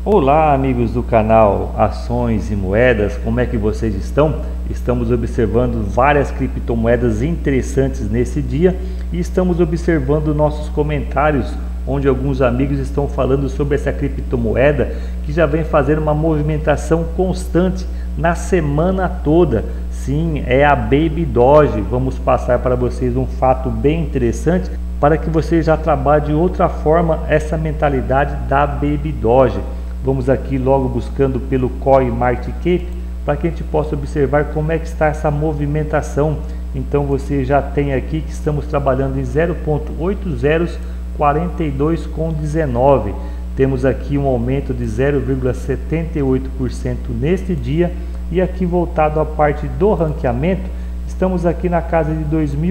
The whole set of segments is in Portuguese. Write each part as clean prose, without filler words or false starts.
Olá, amigos do canal Ações e Moedas, como é que vocês estão? Estamos observando várias criptomoedas interessantes nesse dia e estamos observando nossos comentários, onde alguns amigos estão falando sobre essa criptomoeda que já vem fazendo uma movimentação constante na semana toda. Sim, é a Baby Doge. Vamos passar para vocês um fato bem interessante para que você já trabalhe de outra forma essa mentalidade da Baby Doge. Vamos aqui logo buscando pelo CoinMarketCap para que a gente possa observar como é que está essa movimentação. Então você já tem aqui que estamos trabalhando em 0.8042,19. Temos aqui um aumento de 0,78% neste dia, e aqui voltado à parte do ranqueamento, estamos aqui na casa de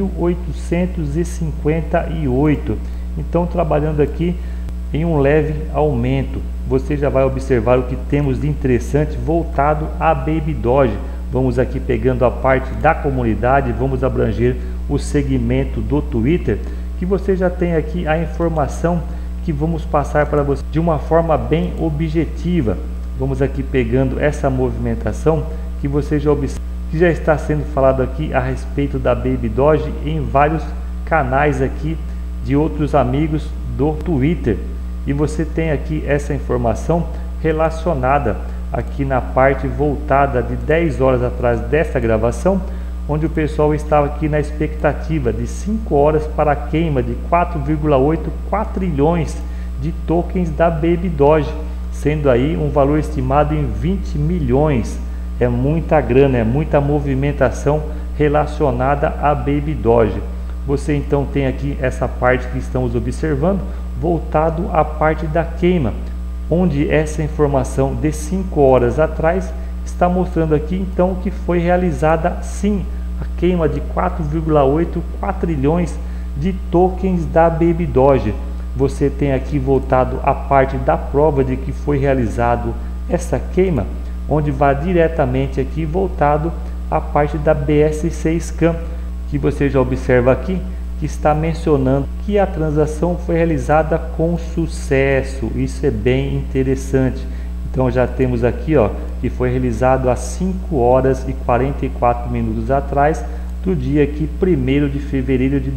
2.858. Então trabalhando aqui em um leve aumento. Você já vai observar o que temos de interessante voltado a Baby Doge. Vamos aqui pegando a parte da comunidade, vamos abranger o segmento do Twitter, que você já tem aqui a informação que vamos passar para você de uma forma bem objetiva. Vamos aqui pegando essa movimentação que você já observa, que já está sendo falado aqui a respeito da Baby Doge em vários canais aqui de outros amigos do Twitter. E você tem aqui essa informação relacionada aqui na parte voltada de 10 horas atrás dessa gravação, onde o pessoal estava aqui na expectativa de 5 horas para a queima de 4,8 quatrilhões de tokens da Baby Doge, sendo aí um valor estimado em 20 milhões. É muita grana, é muita movimentação relacionada a Baby Doge. Você então tem aqui essa parte que estamos observando, voltado à parte da queima, onde essa informação de 5 horas atrás está mostrando aqui então que foi realizada sim a queima de 4,8 quatrilhões de tokens da Baby Doge. Você tem aqui voltado à parte da prova de que foi realizado essa queima, onde vai diretamente aqui voltado à parte da BSC Scan, que você já observa aqui que está mencionando que a transação foi realizada com sucesso. Isso é bem interessante. Então já temos aqui que foi realizado às 5 horas e 44 minutos atrás do dia aqui 1º de fevereiro de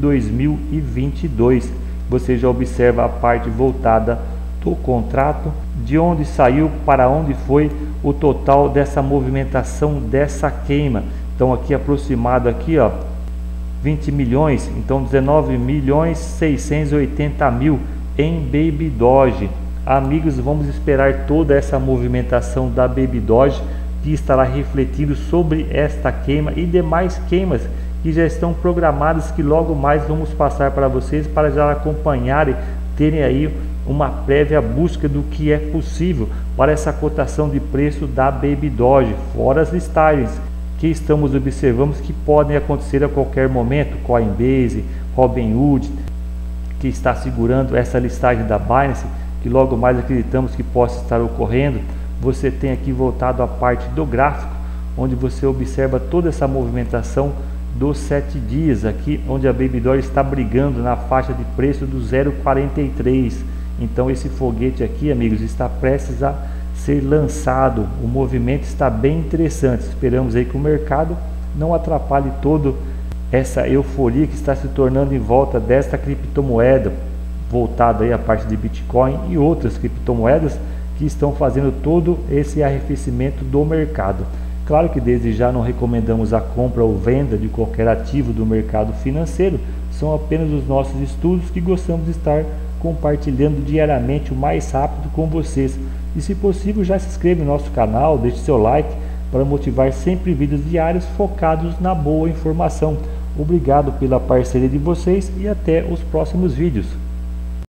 2022. Você já observa a parte voltada do contrato, de onde saiu, para onde foi o total dessa movimentação dessa queima. Então aqui aproximado aqui 20 milhões, então 19.680.000 em Baby Doge. Amigos, vamos esperar toda essa movimentação da Baby Doge, que estará refletindo sobre esta queima e demais queimas que já estão programadas, que logo mais vamos passar para vocês, para já acompanharem, terem aí uma prévia busca do que é possível para essa cotação de preço da Baby Doge, fora as listagens que estamos observando que podem acontecer a qualquer momento. Coinbase, Robinhood, que está segurando essa listagem da Binance, que logo mais acreditamos que possa estar ocorrendo. Você tem aqui voltado à parte do gráfico, onde você observa toda essa movimentação dos 7 dias aqui, onde a Baby Doge está brigando na faixa de preço do 0,43. então esse foguete aqui, amigos, está prestes a ser lançado. O movimento está bem interessante. Esperamos aí que o mercado não atrapalhe toda essa euforia que está se tornando em volta desta criptomoeda, voltada aí à parte de Bitcoin e outras criptomoedas que estão fazendo todo esse arrefecimento do mercado. Claro que desde já não recomendamos a compra ou venda de qualquer ativo do mercado financeiro, são apenas os nossos estudos que gostamos de estar compartilhando diariamente o mais rápido com vocês. E se possível, já se inscreve no nosso canal, deixe seu like para motivar sempre vídeos diários focados na boa informação. Obrigado pela parceria de vocês e até os próximos vídeos.